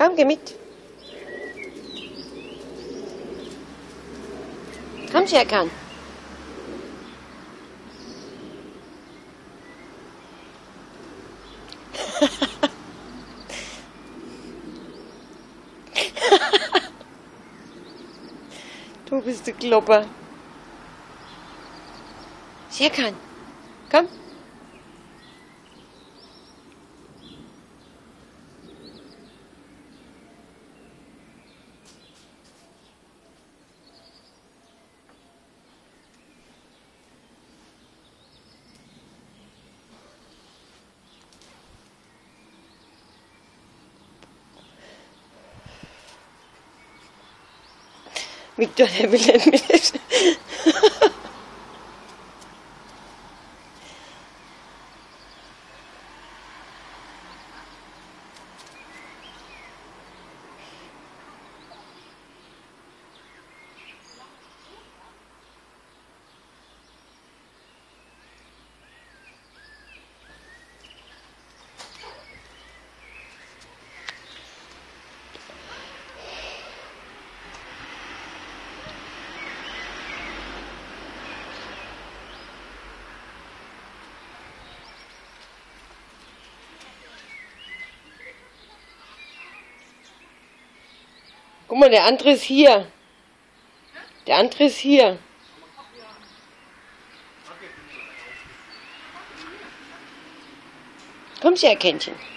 Komm, geh mit. Komm, Scherkan. Du bist der Klopper. Scherkan, komm. Victor, der will nicht mit. Guck mal, der andere ist hier. Der andere ist hier. Komm, Scherkänchen.